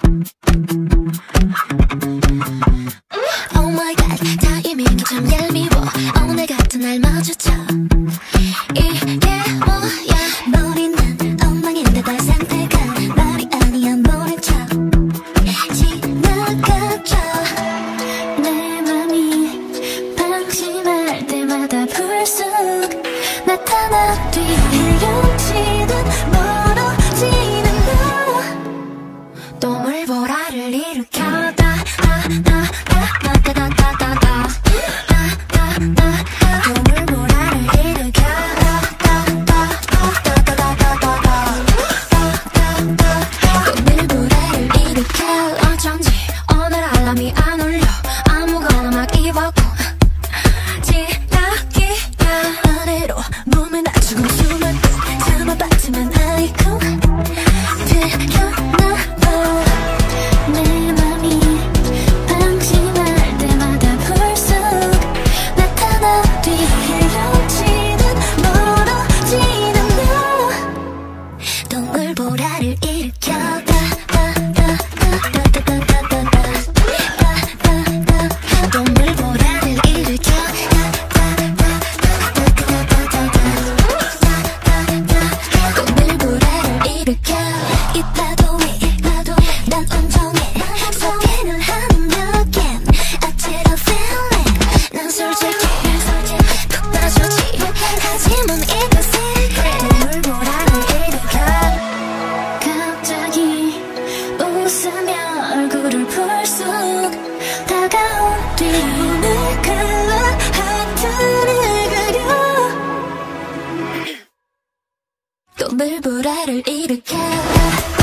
Oh my god, 타이밍이 참 얄미워. 오늘 같은 날 마주쳐. 이게 뭐야? 머리는 엉망인데다 상태가 말이 아니야. 모른 척 지나가죠. 내 맘이 방심할 때마다 불쑥 나타나 뒤 헤엄치듯 멀어지는 너. 또 물보라를 일으켜. 어쩐지 오늘 알람이 안 울려. 아무거나 막 입었고 지각이야. 아래로 몸을 낮추고 숨을 참아봤지만 아이고 들켰나봐. 내 맘이 방심할 때마다 불쑥 나타나 뒤 헤엄치듯 멀어지는 너. 동물보라를 일으켜. 이봐도 이봐도 난 온종일 소개를 하는 again. 어째로 feeling 난 솔직히 푹 빠졌지. 하지만 이것은 동물보라를 일으켜. 갑자기 웃으며 얼굴을 불쑥 다가온 뒤 눈을 그려 하트를 그려. 동물보라를 일으켜.